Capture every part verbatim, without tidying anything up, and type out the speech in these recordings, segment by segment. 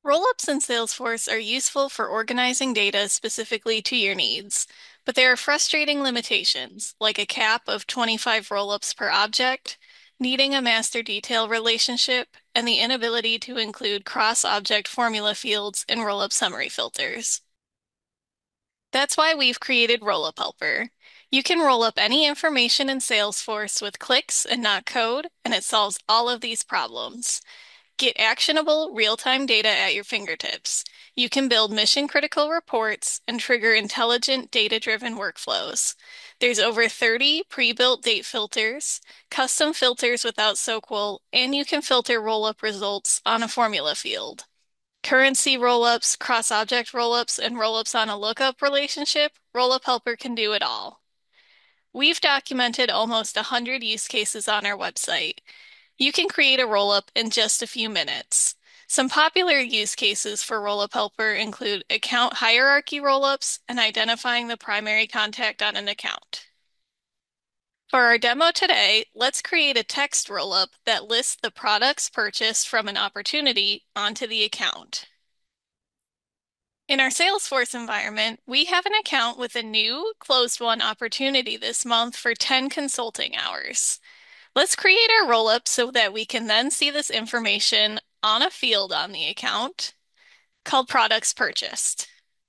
Rollups in Salesforce are useful for organizing data specifically to your needs, but there are frustrating limitations, like a cap of twenty-five rollups per object, needing a master detail relationship, and the inability to include cross-object formula fields in rollup summary filters. That's why we've created Rollup Helper. You can roll up any information in Salesforce with clicks and not code, and it solves all of these problems. Get actionable, real-time data at your fingertips. You can build mission-critical reports and trigger intelligent, data-driven workflows. There's over thirty pre-built date filters, custom filters without S O Q L, and you can filter roll-up results on a formula field. Currency rollups, cross-object rollups, and rollups on a lookup relationship, Rollup Helper can do it all. We've documented almost one hundred use cases on our website. You can create a rollup in just a few minutes. Some popular use cases for Rollup Helper include account hierarchy rollups and identifying the primary contact on an account. For our demo today, let's create a text rollup that lists the products purchased from an opportunity onto the account. In our Salesforce environment, we have an account with a new closed won opportunity this month for ten consulting hours. Let's create our rollup so that we can then see this information on a field on the account called products purchased.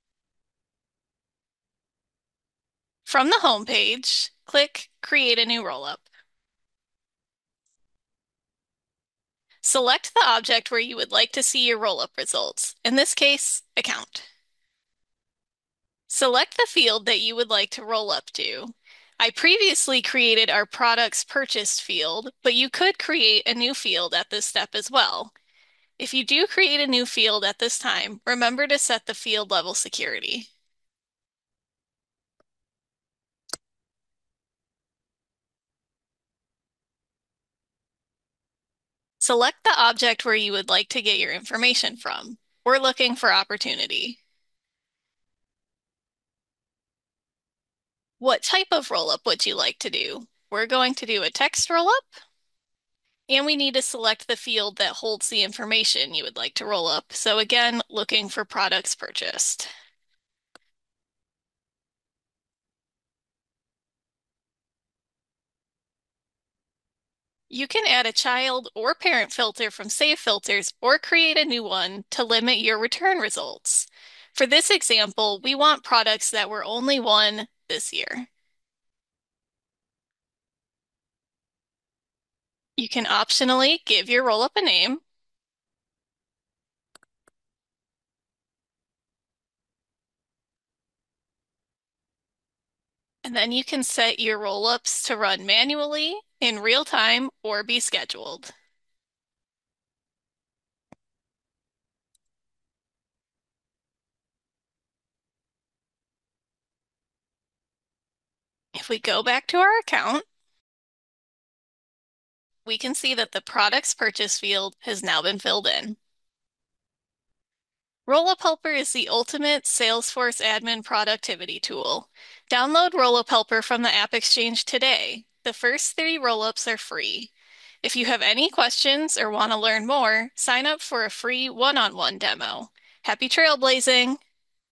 From the home page, click Create a new rollup. Select the object where you would like to see your rollup results, in this case, account. Select the field that you would like to roll up to. I previously created our products purchased field, but you could create a new field at this step as well. If you do create a new field at this time, remember to set the field level security. Select the object where you would like to get your information from. We're looking for opportunity. What type of rollup would you like to do? We're going to do a text rollup, and we need to select the field that holds the information you would like to roll up. So again, looking for products purchased. You can add a child or parent filter from Save Filters or create a new one to limit your return results. For this example, we want products that were only won this year. You can optionally give your rollup a name. And then you can set your rollups to run manually, in real time, or be scheduled. If we go back to our account, we can see that the products purchase field has now been filled in. Rollup Helper is the ultimate Salesforce admin productivity tool. Download Rollup Helper from the App Exchange today. The first three rollups are free. If you have any questions or want to learn more, sign up for a free one-on-one demo. Happy trailblazing!